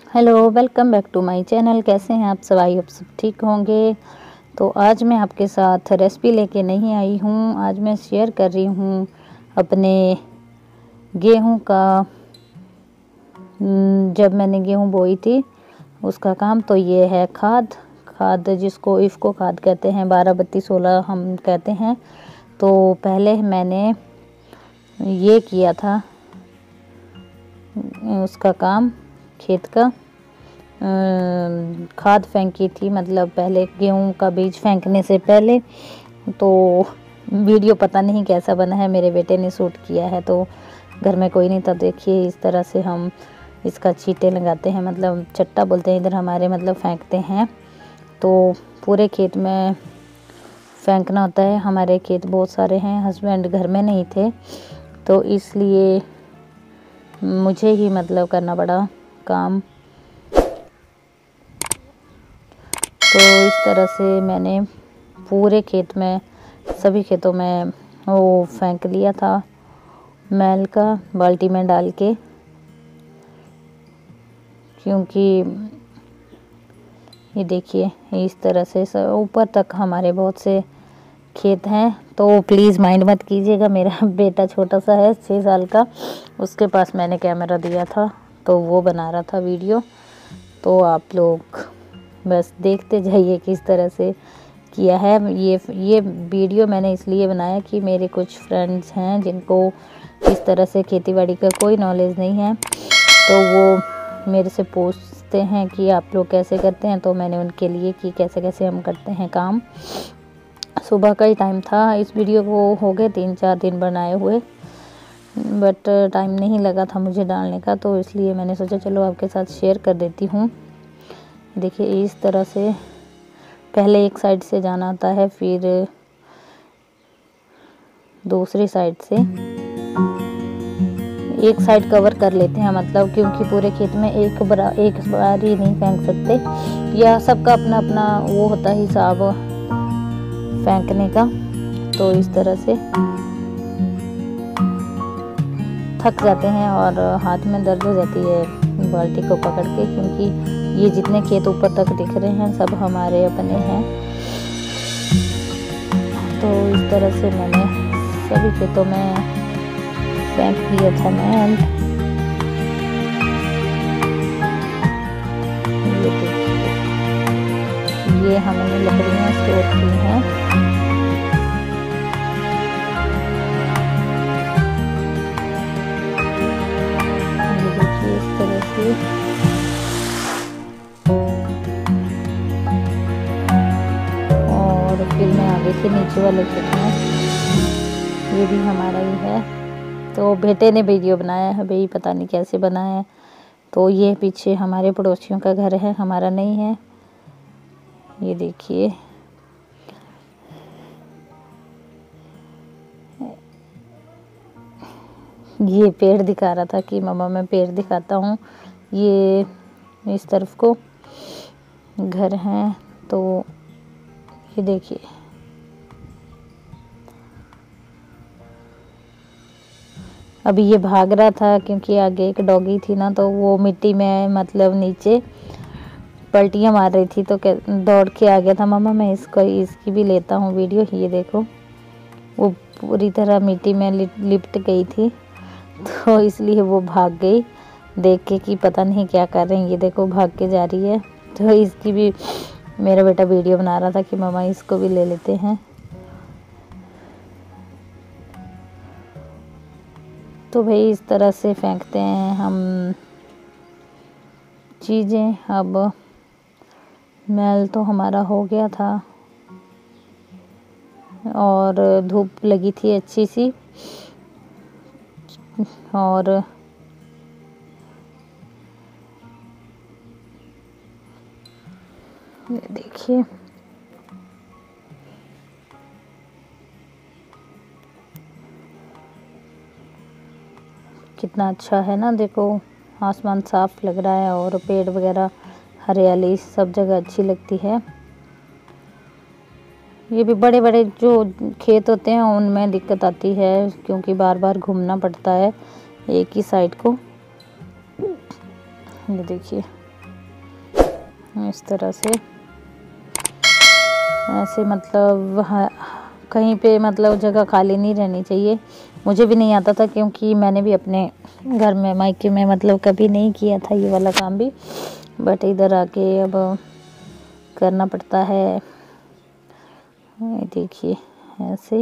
Hello, welcome back to my channel. कैसे हैं आप सब? आई होप सब ठीक होंगे। तो आज मैं आपके साथ रेसिपी लेके नहीं आई हूँ। आज मैं शेयर कर रही हूँ अपने गेहूं का, जब मैंने गेहूं बोई थी उसका काम। तो ये है खाद जिसको इफ़को खाद कहते हैं, 12-32-16 हम कहते हैं। तो पहले मैंने ये किया था उसका काम, खेत का खाद फेंकी थी, मतलब पहले गेहूं का बीज फेंकने से पहले। तो वीडियो पता नहीं कैसा बना है, मेरे बेटे ने शूट किया है, तो घर में कोई नहीं था। देखिए इस तरह से हम इसका छींटे लगाते हैं, मतलब चट्टा बोलते हैं इधर हमारे, मतलब फेंकते हैं। तो पूरे खेत में फेंकना होता है। हमारे खेत बहुत सारे हैं, हस्बैंड घर में नहीं थे तो इसलिए मुझे ही मतलब करना पड़ा काम। तो इस तरह से मैंने पूरे खेत में, सभी खेतों में वो फेंक लिया था मैल का, बाल्टी में डाल के, क्योंकि ये देखिए इस तरह से ऊपर तक हमारे बहुत से खेत हैं। तो प्लीज़ माइंड मत कीजिएगा, मेरा बेटा छोटा सा है 6 साल का, उसके पास मैंने कैमरा दिया था तो वो बना रहा था वीडियो। तो आप लोग बस देखते जाइए किस तरह से किया है। ये वीडियो मैंने इसलिए बनाया कि मेरे कुछ फ्रेंड्स हैं जिनको इस तरह से खेतीबाड़ी का कोई नॉलेज नहीं है, तो वो मेरे से पूछते हैं कि आप लोग कैसे करते हैं। तो मैंने उनके लिए कि कैसे कैसे हम करते हैं काम। सुबह का ही टाइम था, इस वीडियो को हो गए 3-4 दिन बनाए हुए, बट टाइम नहीं लगा था मुझे डालने का, तो इसलिए मैंने सोचा चलो आपके साथ शेयर कर देती हूँ। देखिए इस तरह से पहले एक साइड से जाना आता है, फिर दूसरी साइड से। एक साइड कवर कर लेते हैं, मतलब क्योंकि पूरे खेत में एक बार ही नहीं फेंक सकते, या सबका अपना अपना वो होता है हिसाब फेंकने का। तो इस तरह से थक जाते हैं और हाथ में दर्द हो जाती है बाल्टी को पकड़ के, क्योंकि ये जितने खेत ऊपर तक दिख रहे हैं सब हमारे अपने हैं। तो इस तरह से मैंने सभी खेतों में फेंक दिया था मैल। ये देखिए, ये हमने लकड़ियाँ स्टोर की हैं। ये देखिए इस तरह से फिर मैं आगे से नीचे वाले खेत में, ये भी हमारा ही है। तो बेटे ने वीडियो बनाया है भाई, पता नहीं कैसे बनाया है। तो ये पीछे हमारे पड़ोसियों का घर है, हमारा नहीं है। ये देखिए ये पेड़ दिखा रहा था कि मम्मा मैं पेड़ दिखाता हूँ। ये इस तरफ को घर हैं, तो ये देखिए अभी ये भाग रहा था क्योंकि आगे एक डॉगी थी ना, तो वो मिट्टी में मतलब नीचे पलटियां मार रही थी, तो दौड़ के आ गया था। मम्मा मैं इसकी भी लेता हूँ वीडियो। ये देखो वो पूरी तरह मिट्टी में लिपट गई थी, तो इसलिए वो भाग गई देख के कि पता नहीं क्या कर रहे हैं। ये देखो भाग के जा रही है, तो इसकी भी मेरा बेटा वीडियो बना रहा था कि मम्मा इसको भी ले लेते हैं। तो भाई इस तरह से फेंकते हैं हम चीज़ें। अब मैल तो हमारा हो गया था और धूप लगी थी अच्छी सी, और ये देखिए कितना अच्छा है ना। देखो आसमान साफ लग रहा है और पेड़ वगैरह, हरियाली सब जगह अच्छी लगती है। ये भी बड़े बड़े जो खेत होते हैं उनमें दिक्कत आती है, क्योंकि बार बार घूमना पड़ता है एक ही साइड को। ये देखिए इस तरह से ऐसे मतलब कहीं पे मतलब जगह खाली नहीं रहनी चाहिए। मुझे भी नहीं आता था, क्योंकि मैंने भी अपने घर में मायके में मतलब कभी नहीं किया था ये वाला काम भी, बट इधर आके अब करना पड़ता है। देखिए ऐसे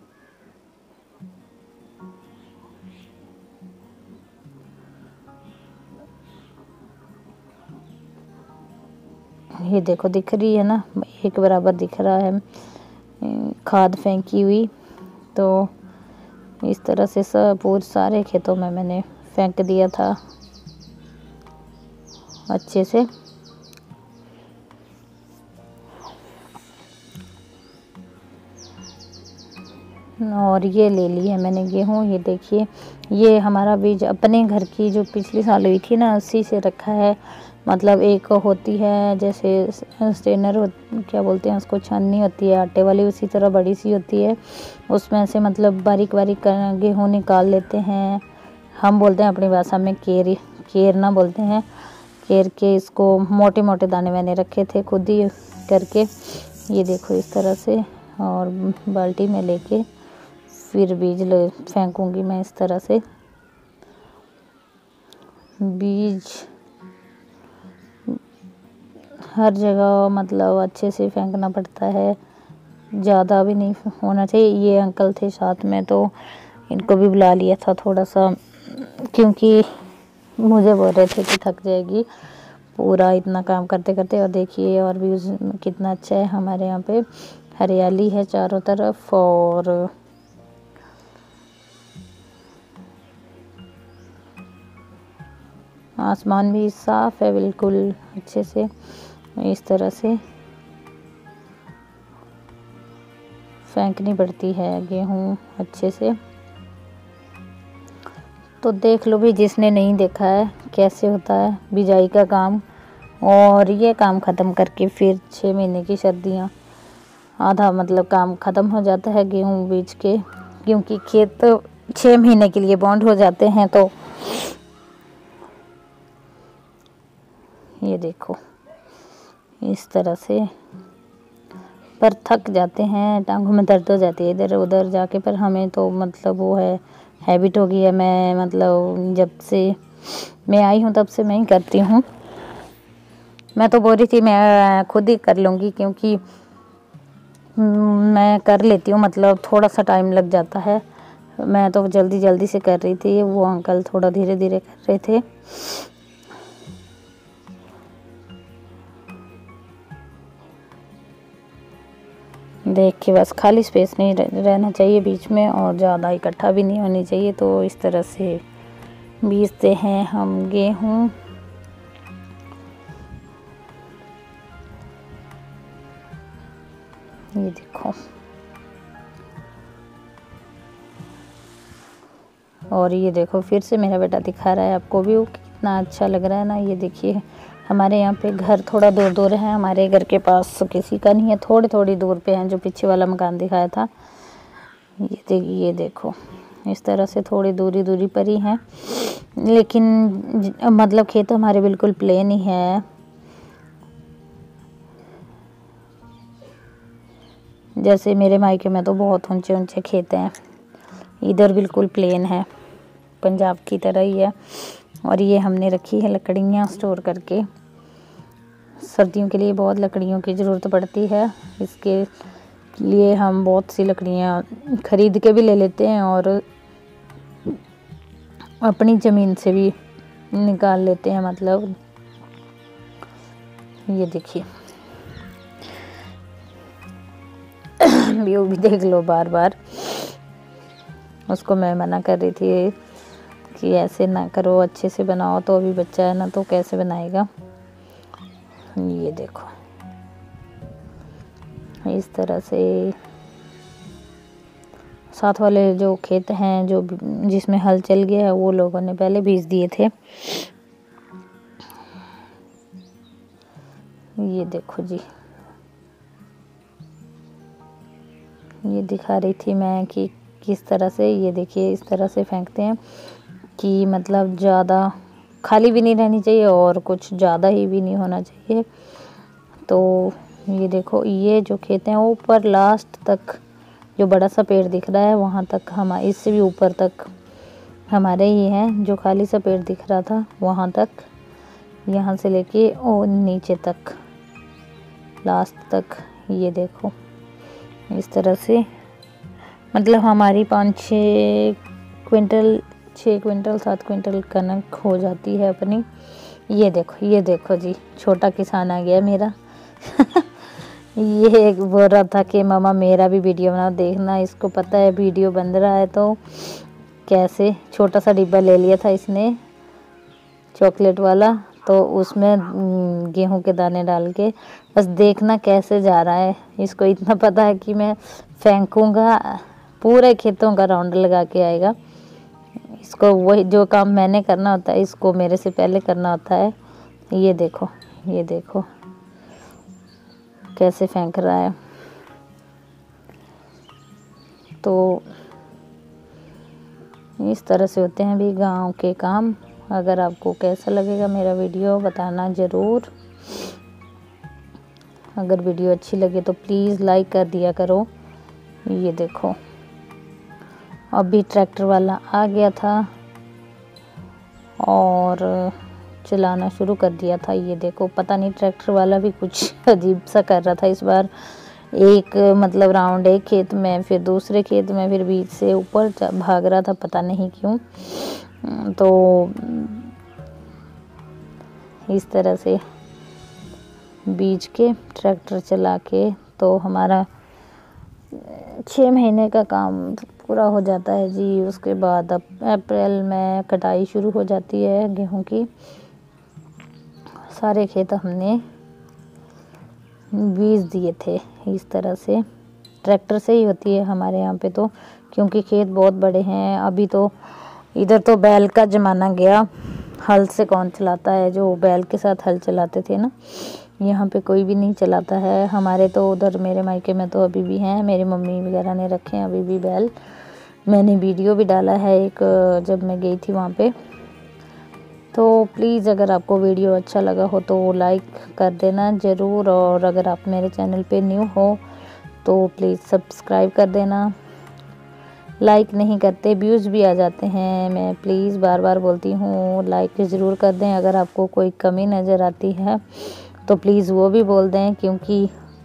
ये देखो दिख रही है ना, एक बराबर दिख रहा है खाद फेंकी हुई। तो इस तरह से सब पूरे सारे खेतों में मैंने फेंक दिया था अच्छे से। और ये ले ली है मैंने गेहूँ। ये देखिए, ये हमारा बीज अपने घर की जो पिछली साल हुई थी ना, उसी से रखा है। मतलब एक होती है जैसे स्टेनर क्या बोलते हैं उसको, छन्नी होती है आटे वाली, उसी तरह बड़ी सी होती है। उसमें से मतलब बारीक बारीक गेहूँ निकाल लेते हैं। हम बोलते हैं अपनी भाषा में केरना बोलते हैं। केर के इसको मोटे मोटे दाने मैंने रखे थे खुद ही करके। ये देखो इस तरह से, और बाल्टी में लेके फिर बीज फेंकूंगी मैं इस तरह से। बीज हर जगह मतलब अच्छे से फेंकना पड़ता है, ज़्यादा भी नहीं होना चाहिए। ये अंकल थे साथ में, तो इनको भी बुला लिया था थोड़ा सा, क्योंकि मुझे बोल रहे थे कि थक जाएगी पूरा इतना काम करते करते। और देखिए और भी कितना अच्छा है, हमारे यहाँ पे हरियाली है चारों तरफ, और आसमान भी साफ है बिल्कुल अच्छे से। इस तरह से फेंकनी पड़ती है गेहूँ अच्छे से। तो देख लो भी, जिसने नहीं देखा है कैसे होता है बिजाई का काम। और ये काम ख़त्म करके फिर 6 महीने की सर्दियाँ, आधा मतलब काम ख़त्म हो जाता है गेहूँ बीज के, क्योंकि खेत 6 महीने के लिए बॉन्ड हो जाते हैं। तो ये देखो इस तरह से, पर थक जाते हैं, टांगों में दर्द हो जाती है इधर उधर जाके। पर हमें तो मतलब वो है, हैबिट हो गई है। मैं मतलब जब से मैं आई हूँ तब से मैं ही करती हूँ। मैं तो बोल रही थी मैं खुद ही कर लूँगी, क्योंकि मैं कर लेती हूँ, मतलब थोड़ा सा टाइम लग जाता है। मैं तो जल्दी जल्दी से कर रही थी, वो अंकल थोड़ा धीरे धीरे कर रहे थे। देख के बस, खाली स्पेस नहीं रहना चाहिए बीच में, और ज़्यादा इकट्ठा भी नहीं होनी चाहिए। तो इस तरह से बीजते हैं हम गेहूँ। ये देखो, और ये देखो फिर से मेरा बेटा दिखा रहा है आपको भी, वो कितना अच्छा लग रहा है ना। ये देखिए, हमारे यहाँ पे घर थोड़ा दूर दूर है, हमारे घर के पास किसी का नहीं है, थोड़ी थोड़ी दूर पे हैं, जो पीछे वाला मकान दिखाया था। ये देखो इस तरह से थोड़ी दूरी दूरी पर ही हैं, लेकिन मतलब खेत हमारे बिल्कुल प्लेन ही है। जैसे मेरे मायके में तो बहुत ऊंचे ऊंचे खेत हैं, इधर बिल्कुल प्लेन है, पंजाब की तरह ही है। और ये हमने रखी है लकड़ियाँ स्टोर करके, सर्दियों के लिए बहुत लकड़ियों की ज़रूरत पड़ती है। इसके लिए हम बहुत सी लकड़ियाँ खरीद के भी ले लेते हैं, और अपनी ज़मीन से भी निकाल लेते हैं। मतलब ये देखिए व्यू भी देख लो बार बार। उसको मैं मना कर रही थी कि ऐसे ना करो, अच्छे से बनाओ। तो अभी बच्चा है ना, तो कैसे बनाएगा। ये देखो इस तरह से साथ वाले जो खेत हैं, जो जिसमें हल चल गया है, वो लोगों ने पहले बीज दिए थे। ये देखो जी, ये दिखा रही थी मैं कि किस तरह से, ये देखिए इस तरह से फेंकते हैं कि मतलब ज़्यादा खाली भी नहीं रहनी चाहिए, और कुछ ज़्यादा ही भी नहीं होना चाहिए। तो ये देखो, ये जो खेत हैं ऊपर लास्ट तक जो बड़ा सा पेड़ दिख रहा है वहाँ तक हमारे, इससे भी ऊपर तक हमारे ही हैं। जो खाली सा पेड़ दिख रहा था वहाँ तक, यहाँ से लेके और नीचे तक लास्ट तक, ये देखो इस तरह से, मतलब हमारी 5-6 क्विंटल 6 क्विंटल 7 क्विंटल कनक हो जाती है अपनी। ये देखो जी, छोटा किसान आ गया मेरा। ये बोल रहा था कि मामा मेरा भी वीडियो बनाओ, देखना इसको पता है वीडियो बन रहा है। तो कैसे छोटा सा डिब्बा ले लिया था इसने चॉकलेट वाला, तो उसमें गेहूं के दाने डाल के बस देखना कैसे जा रहा है। इसको इतना पता है कि मैं फेंकूंगा पूरे खेतों का राउंड लगा के आएगा। इसको वही जो काम मैंने करना होता है इसको मेरे से पहले करना होता है। ये देखो कैसे फेंक रहा है। तो इस तरह से होते हैं भी गांव के काम। अगर आपको कैसा लगेगा मेरा वीडियो बताना ज़रूर। अगर वीडियो अच्छी लगे तो प्लीज़ लाइक कर दिया करो। ये देखो अभी ट्रैक्टर वाला आ गया था और चलाना शुरू कर दिया था। ये देखो पता नहीं ट्रैक्टर वाला भी कुछ अजीब सा कर रहा था इस बार। एक मतलब राउंड एक खेत में, फिर दूसरे खेत में, फिर बीच से ऊपर भाग रहा था, पता नहीं क्यों। तो इस तरह से बीज के ट्रैक्टर चला के तो हमारा 6 महीने का काम पूरा हो जाता है जी। उसके बाद अब अप्रैल में कटाई शुरू हो जाती है गेहूं की। सारे खेत हमने बीज दिए थे। इस तरह से ट्रैक्टर से ही होती है हमारे यहाँ पे तो, क्योंकि खेत बहुत बड़े हैं। अभी तो इधर तो बैल का ज़माना गया, हल से कौन चलाता है। जो बैल के साथ हल चलाते थे ना, यहाँ पे कोई भी नहीं चलाता है। हमारे तो उधर मेरे मायके में तो अभी भी हैं, मेरी मम्मी वगैरह ने रखे हैं अभी भी बैल। मैंने वीडियो भी डाला है एक, जब मैं गई थी वहाँ पे। तो प्लीज़ अगर आपको वीडियो अच्छा लगा हो तो लाइक कर देना ज़रूर, और अगर आप मेरे चैनल पे न्यू हो तो प्लीज़ सब्सक्राइब कर देना। लाइक नहीं करते व्यूज़ भी आ जाते हैं। मैं प्लीज़ बार बार बोलती हूँ लाइक ज़रूर कर दें। अगर आपको कोई कमी नज़र आती है तो प्लीज़ वो भी बोल दें, क्योंकि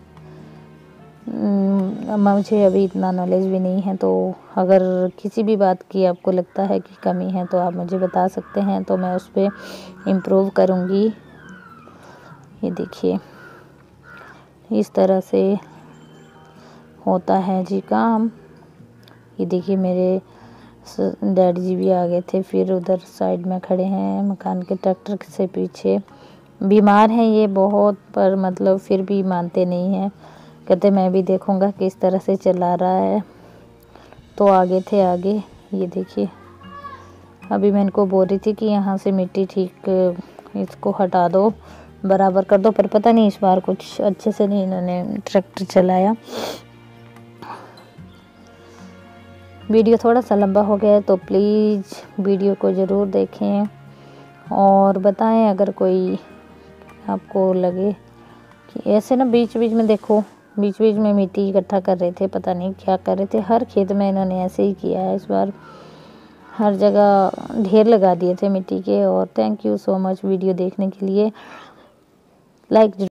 मुझे अभी इतना नॉलेज भी नहीं है। तो अगर किसी भी बात की आपको लगता है कि कमी है तो आप मुझे बता सकते हैं, तो मैं उस पर इम्प्रूव करूँगी। ये देखिए इस तरह से होता है जी काम। ये देखिए मेरे डैडी जी भी आ गए थे, फिर उधर साइड में खड़े हैं मकान के ट्रैक्टर से पीछे। बीमार हैं ये बहुत, पर मतलब फिर भी मानते नहीं हैं, कहते मैं भी देखूंगा किस तरह से चला रहा है। तो आगे थे आगे। ये देखिए अभी मैं इनको बोल रही थी कि यहाँ से मिट्टी ठीक इसको हटा दो, बराबर कर दो, पर पता नहीं इस बार कुछ अच्छे से नहीं इन्होंने ट्रैक्टर चलाया। वीडियो थोड़ा सा लंबा हो गया है तो प्लीज़ वीडियो को ज़रूर देखें और बताएं अगर कोई आपको लगे कि ऐसे ना बीच बीच में देखो, बीच बीच में मिट्टी इकट्ठा कर रहे थे, पता नहीं क्या कर रहे थे। हर खेत में इन्होंने ऐसे ही किया है इस बार, हर जगह ढेर लगा दिए थे मिट्टी के। और thank you so much video देखने के लिए। लाइक